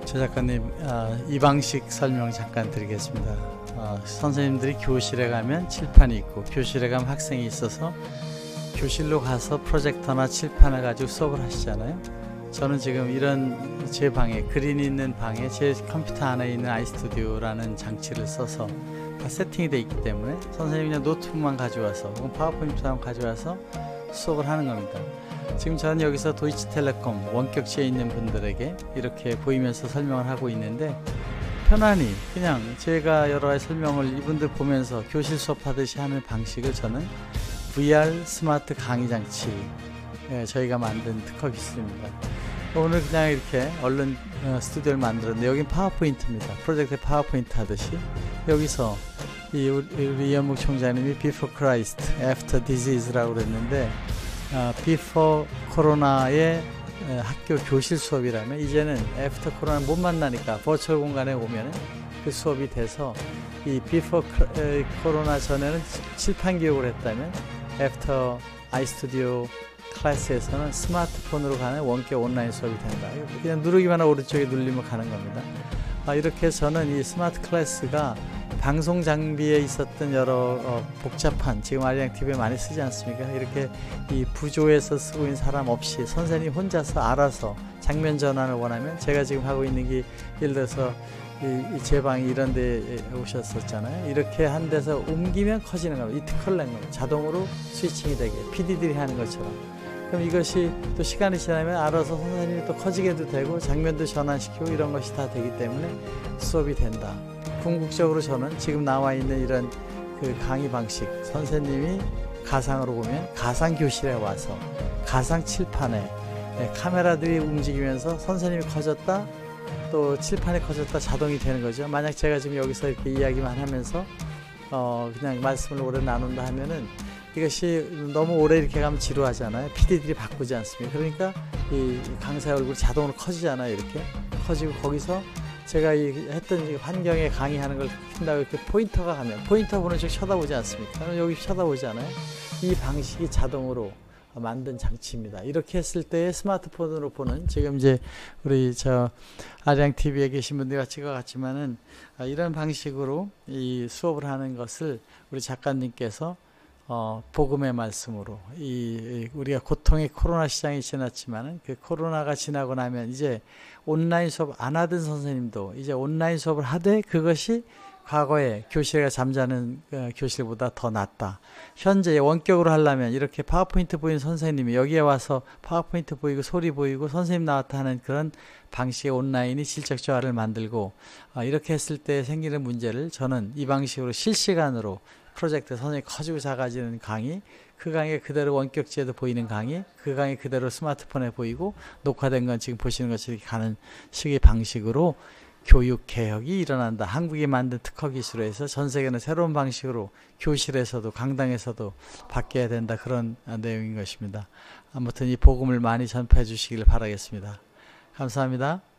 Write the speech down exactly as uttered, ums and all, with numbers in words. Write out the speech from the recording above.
조 작가님, 어, 이 방식 설명 잠깐 드리겠습니다. 어, 선생님들이 교실에 가면 칠판이 있고 교실에 가면 학생이 있어서 교실로 가서 프로젝터나 칠판을 가지고 수업을 하시잖아요. 저는 지금 이런 제 방에 그린이 있는 방에 제 컴퓨터 안에 있는 아이스튜디오라는 장치를 써서 다 세팅이 되어 있기 때문에 선생님이 그냥 노트북만 가져와서 혹은 파워포인트만 가져와서 수업을 하는 겁니다. 지금 저는 여기서 도이치텔레콤 원격지에 있는 분들에게 이렇게 보이면서 설명을 하고 있는데, 편안히 그냥 제가 여러 가지 설명을 이분들 보면서 교실 수업하듯이 하는 방식을 저는 브이알 스마트 강의 장치, 예, 저희가 만든 특허 기술입니다. 오늘 그냥 이렇게 얼른 어, 스튜디오를 만들었는데, 여긴 파워포인트입니다. 프로젝트 파워포인트 하듯이 여기서 이 우리, 우리 이현묵 총장님이 Before Christ, After Disease라고 그랬는데, 어, Before 코로나의 어, 학교 교실 수업이라면 이제는 After 코로나 못 만나니까 버추얼 공간에 오면 그 수업이 돼서, 이 Before 코로나 전에는 칠판 교육을 했다면 After 아이스튜디오 클래스에서는 스마트폰으로 가는 원격 온라인 수업이 된다. 그냥 누르기만 하고 오른쪽에 눌리면 가는 겁니다. 아, 이렇게 저는 이 스마트 클래스가 방송 장비에 있었던 여러 어, 복잡한, 지금 아리랑티비에 많이 쓰지 않습니까? 이렇게 이 부조에서 쓰고 있는 사람 없이 선생님이 혼자서 알아서 장면 전환을 원하면, 제가 지금 하고 있는 게 예를 들어서 이, 이 제 방이 이런 데 오셨었잖아요. 이렇게 한 데서 옮기면 커지는 겁니다. 이 특허를 낸 겁니다. 자동으로 스위칭이 되게, 피디들이 하는 것처럼. 그럼 이것이 또 시간이 지나면 알아서 선생님이 또 커지게도 되고 장면도 전환시키고 이런 것이 다 되기 때문에 수업이 된다. 궁극적으로 저는 지금 나와 있는 이런 그 강의 방식, 선생님이 가상으로 보면 가상 교실에 와서 가상 칠판에 카메라들이 움직이면서 선생님이 커졌다, 또 칠판이 커졌다, 자동이 되는 거죠. 만약 제가 지금 여기서 이렇게 이야기만 하면서 어 그냥 말씀을 오래 나눈다 하면은 이것이 너무 오래 이렇게 가면 지루하잖아요. 피디들이 바꾸지 않습니까? 그러니까 이 강사의 얼굴이 자동으로 커지잖아요. 이렇게 커지고, 거기서 제가 이 했던 이 환경에 강의하는 걸 킨다고 이렇게 포인터가 가면 포인터 보는 쪽 쳐다보지 않습니까? 여기 쳐다보잖아요. 이 방식이 자동으로 만든 장치입니다. 이렇게 했을 때 스마트폰으로 보는, 지금 이제 우리 저 아리랑티비에 계신 분들과 찍어갔지만은 이런 방식으로 이 수업을 하는 것을 우리 작가님께서 어, 복음의 말씀으로, 이, 우리가 고통의 코로나 시장이 지났지만은 그 코로나가 지나고 나면 이제 온라인 수업 안 하던 선생님도 이제 온라인 수업을 하되, 그것이 과거에 교실에 잠자는 어, 교실보다 더 낫다. 현재 원격으로 하려면 이렇게 파워포인트 보이는 선생님이 여기에 와서 파워포인트 보이고 소리 보이고 선생님 나왔다 하는 그런 방식의 온라인이 질적 조화를 만들고, 어, 이렇게 했을 때 생기는 문제를 저는 이 방식으로 실시간으로 프로젝트 선생님이 커지고 작아지는 강의, 그 강의 그대로 원격지에도 보이는 강의, 그 강의 그대로 스마트폰에 보이고 녹화된 건 지금 보시는 것처럼 가는 식의 방식으로 교육 개혁이 일어난다. 한국이 만든 특허 기술에서 전 세계는 새로운 방식으로 교실에서도 강당에서도 바뀌어야 된다. 그런 내용인 것입니다. 아무튼 이 복음을 많이 전파해 주시길 바라겠습니다. 감사합니다.